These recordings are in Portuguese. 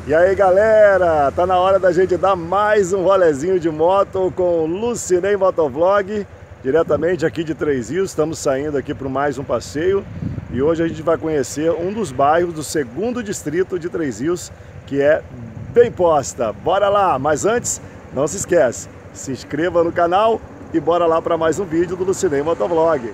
E aí galera, tá na hora da gente dar mais um rolezinho de moto com o Lucinei Motovlog, diretamente aqui de Três Rios. Estamos saindo aqui para mais um passeio e hoje a gente vai conhecer um dos bairros do segundo distrito de Três Rios, que é Bem Posta. Bora lá, mas antes, não se esquece, se inscreva no canal e bora lá para mais um vídeo do Lucinei Motovlog.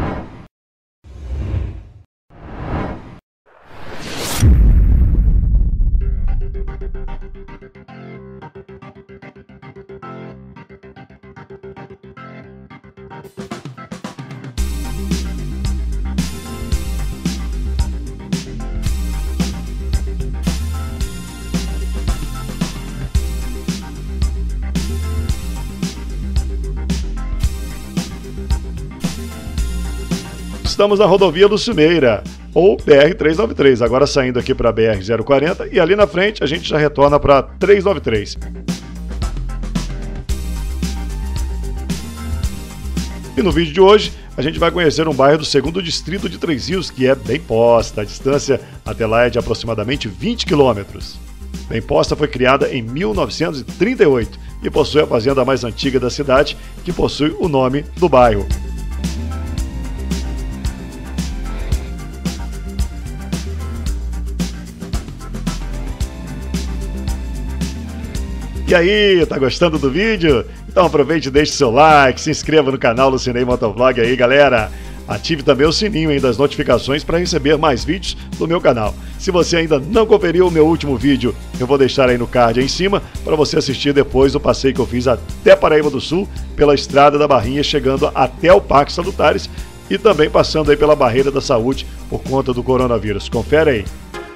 Estamos na rodovia Lucineira, ou BR-393, agora saindo aqui para a BR-040 e ali na frente a gente já retorna para 393. E no vídeo de hoje a gente vai conhecer um bairro do segundo distrito de Três Rios, que é Bem Posta. A distância até lá é de aproximadamente 20 quilômetros. Bem Posta foi criada em 1938 e possui a fazenda mais antiga da cidade, que possui o nome do bairro. E aí, tá gostando do vídeo? Então aproveite e deixe seu like, se inscreva no canal Lucinei Motovlog aí, galera. Ative também o sininho aí das notificações para receber mais vídeos do meu canal. Se você ainda não conferiu o meu último vídeo, eu vou deixar aí no card aí em cima para você assistir depois do passeio que eu fiz até Paraíba do Sul, pela Estrada da Barrinha, chegando até o Parque Salutares e também passando aí pela Barreira da Saúde por conta do coronavírus. Confere aí.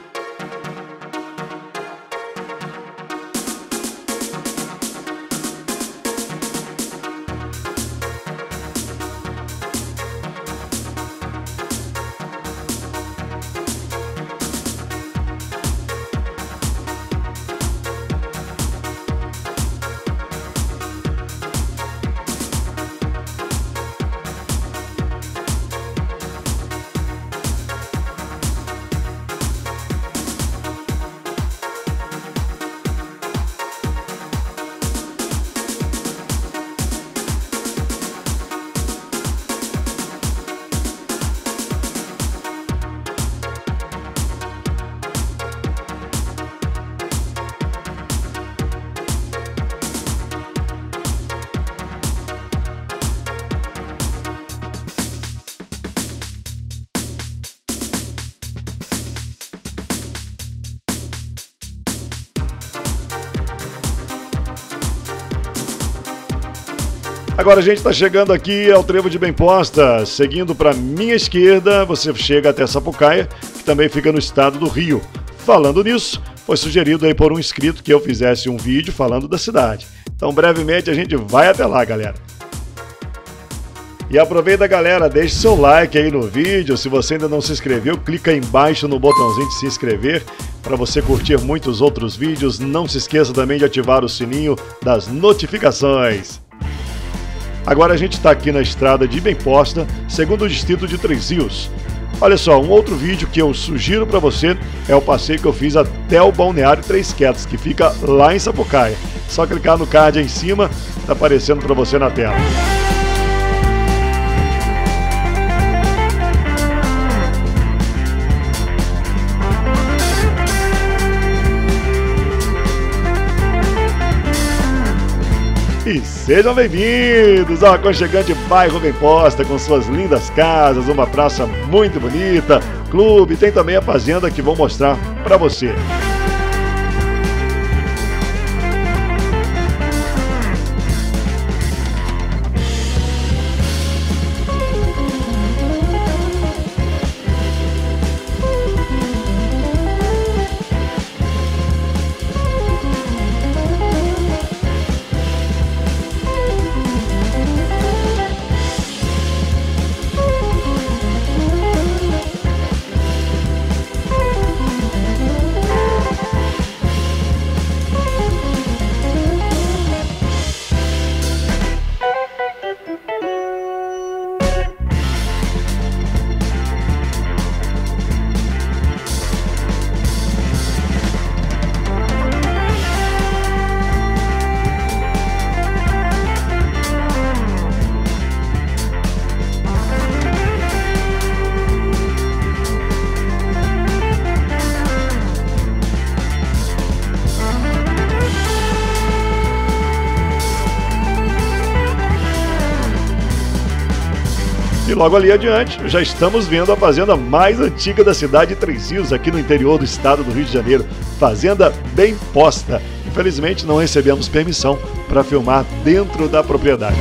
Agora a gente está chegando aqui ao trevo de Bem Posta. Seguindo para minha esquerda, você chega até Sapucaia, que também fica no estado do Rio. Falando nisso, foi sugerido aí por um inscrito que eu fizesse um vídeo falando da cidade. Então brevemente a gente vai até lá, galera. E aproveita, galera, deixe seu like aí no vídeo. Se você ainda não se inscreveu, clica aí embaixo no botãozinho de se inscrever para você curtir muitos outros vídeos. Não se esqueça também de ativar o sininho das notificações. Agora a gente está aqui na estrada de Bem Posta, segundo distrito de Três Rios. Olha só, um outro vídeo que eu sugiro para você é o passeio que eu fiz até o Balneário Três Quedas, que fica lá em Sapucaia. Só clicar no card aí em cima, tá aparecendo para você na tela. E sejam bem-vindos ao aconchegante bairro Bem Posta, com suas lindas casas, uma praça muito bonita, clube, tem também a fazenda que vou mostrar para você. E logo ali adiante, já estamos vendo a fazenda mais antiga da cidade de Três Rios, aqui no interior do estado do Rio de Janeiro. Fazenda Bem Posta. Infelizmente não recebemos permissão para filmar dentro da propriedade.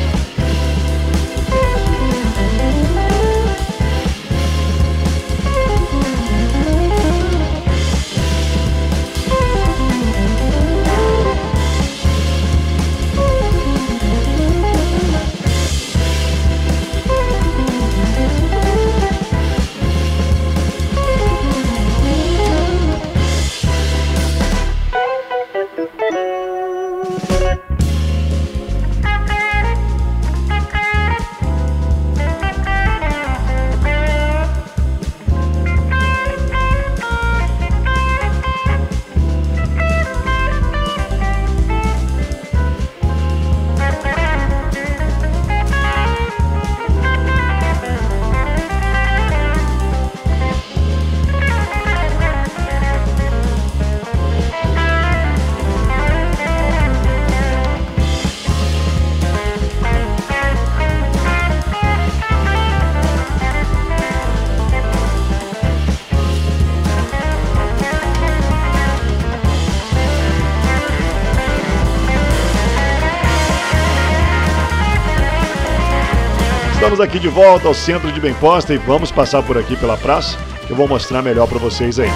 Estamos aqui de volta ao centro de Bem Posta e vamos passar por aqui pela praça, que eu vou mostrar melhor para vocês aí.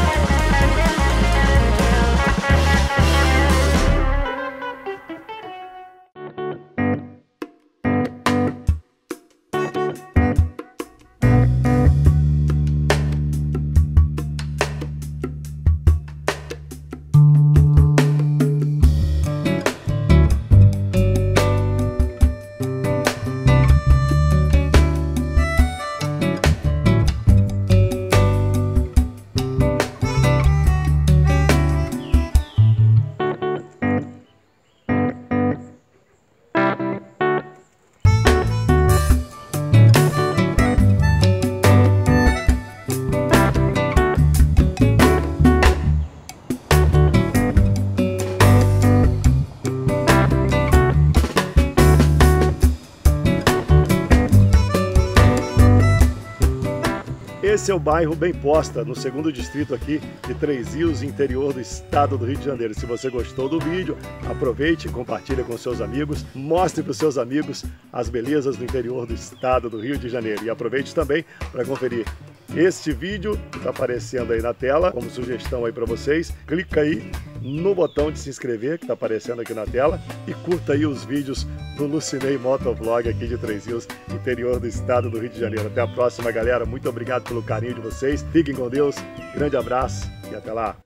Esse é o bairro Bem Posta, no segundo distrito aqui de Três Rios, interior do estado do Rio de Janeiro. Se você gostou do vídeo, aproveite e compartilhe com seus amigos, mostre para os seus amigos as belezas do interior do estado do Rio de Janeiro. E aproveite também para conferir este vídeo que está aparecendo aí na tela, como sugestão aí para vocês. Clica aí no botão de se inscrever que está aparecendo aqui na tela e curta aí os vídeos do Lucinei Motovlog aqui de Três Rios, interior do estado do Rio de Janeiro. Até a próxima, galera. Muito obrigado pelo carinho de vocês. Fiquem com Deus. Grande abraço e até lá.